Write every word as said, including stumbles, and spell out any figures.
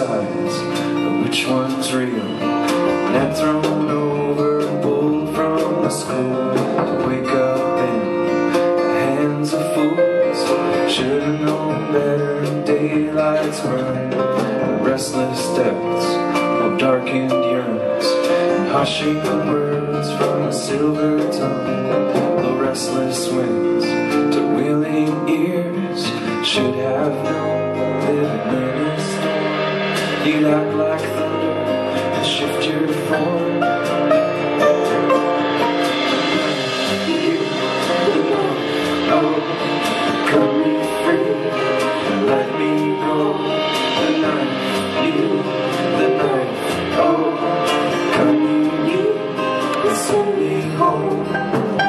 sides, but which one's real? Net thrown over, pulled from the school to wake up in the hands of fools. Should've known better, daylight's burn, the restless depths of darkened yearns, and hushing words from a silver tongue. The restless winds to willing ears should have known living in a storm. You'd act like thunder and shift your form. You know, oh, cut me free, let me go. The knife, you, the knife, oh, cut me, you, and send me home.